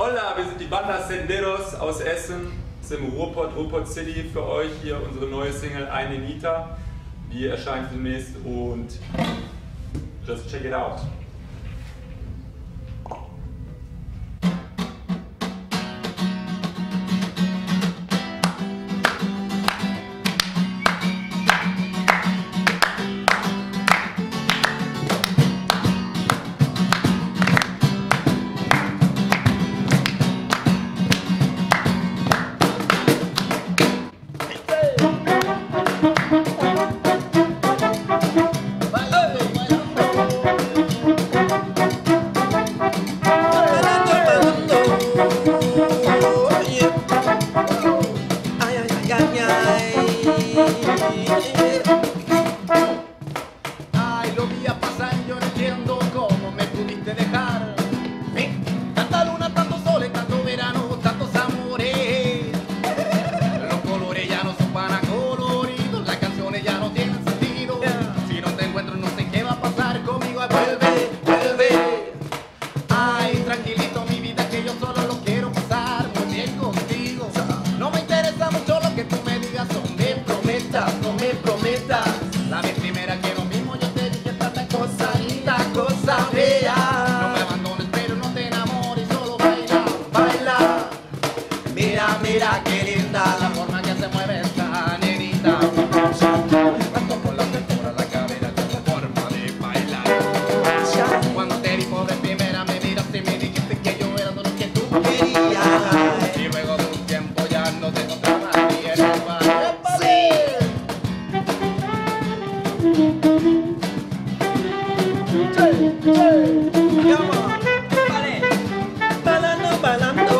Hola, wir sind die Banda Senderos aus Essen, sind im Ruhrpott City für euch hier unsere neue Single Eine Nita. Die erscheint demnächst und just check it out. Ay, los días pasan, yo no entiendo cómo me pudiste dejar. Tanta luna, tanto sol, tanto verano, tantos amores. Los colores ya no son para coloridos, las canciones ya no tienen sentido. Si no te encuentro no sé qué va a pasar conmigo. Ay, vuelve, vuelve. Ay, tranquilito mi vida, que yo solo lo quiero pasar muy bien contigo. No me interesa mucho lo que tú me digas, no me prometas, no me prometas. La vez primera que nos vimos yo te dije tanta cosa fea. No me abandones pero no te enamores, solo baila, baila. Mira, mira qué linda la forma que se mueve esta nenita. Tanto con la cintura, la cadera, con su forma de bailar. Cuando te vi por vez primera me miraste y me dijiste que yo era todo lo que tú querías. Y luego de un tiempo ya no te encontraba ni en el bar. Bailando, bailando.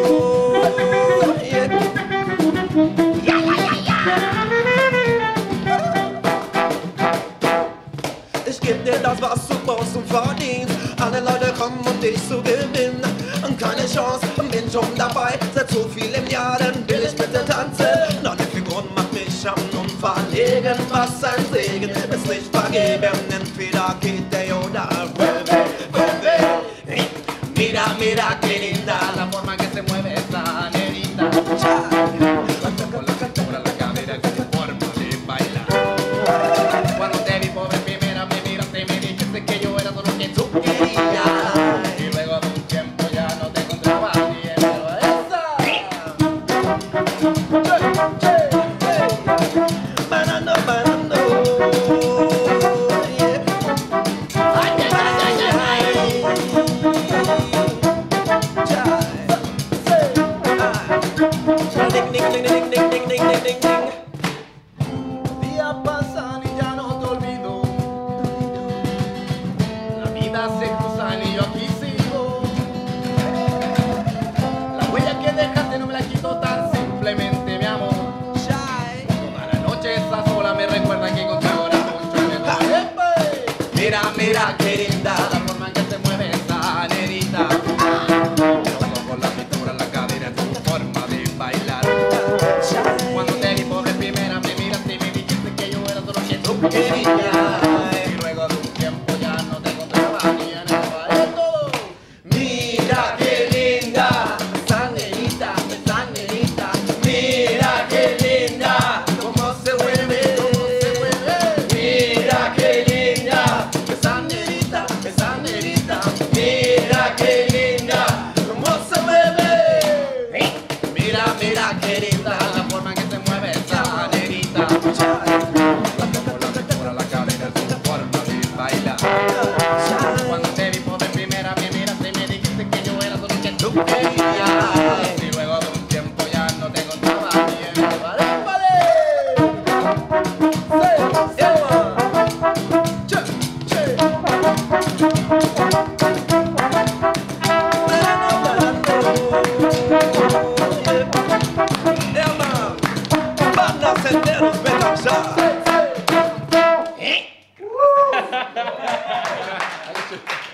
Ich geb dir das, was du brauchst und verdienst. Alle Leute kommen, um dich zu gewinnen. Keine Chance, bin schon dabei. Seit so vielen Jahren will ich mit dir tanzen. Deine Figur macht mich am Unverlegen. Was ein Segen, ist nicht vergeben. Entweder geht der oder vuelve, vuelve. Mira, mira qué linda la forma que se mueve esa nenita. Con la cintura, la cadera, con su forma de bailar. Cuando te vi por vez primera me miraste y me dijiste que yo era todo lo que tú querías. Y luego de un tiempo ya no te encontraba ni en el bailando, bailando. Ay, ay, ay, ay, ay. Ding, ding, ding, ding, ding, ding, ding, ding, ding, ding. Días pasan y ya no te olvido. La vida se cruza y yo aquí sigo. La huella que dejaste no me la quito tan simplemente, mi amor. Toda la noche esa sola me recuerda que contigo era mucho mejor. Mira, mira qué linda la forma en que se mueve esa nenita. Con la cintura, la cadera, tu forma de bailar. Cuando te vi por vez primera me miraste y me dijiste que yo era todo lo que tú querías. Y luego de un tiempo ya no te encontraba ni en el baile. Mira qué linda esa nenita, esa nenita. Mira qué linda cómo se mueve, cómo se mueve. Mira qué linda esa nenita, esa nenita. Mira qué linda cómo se mueve. Mira, mira qué linda la forma en que se mueve esa nenita. Con la cintura, la cadera, su forma de bailar. Cuando te vi por vez primera me miraste y me dijiste que yo era todo lo que tú querías. Y luego de un tiempo ya no te encontraba ni en el bar. Banda Senderos, ven a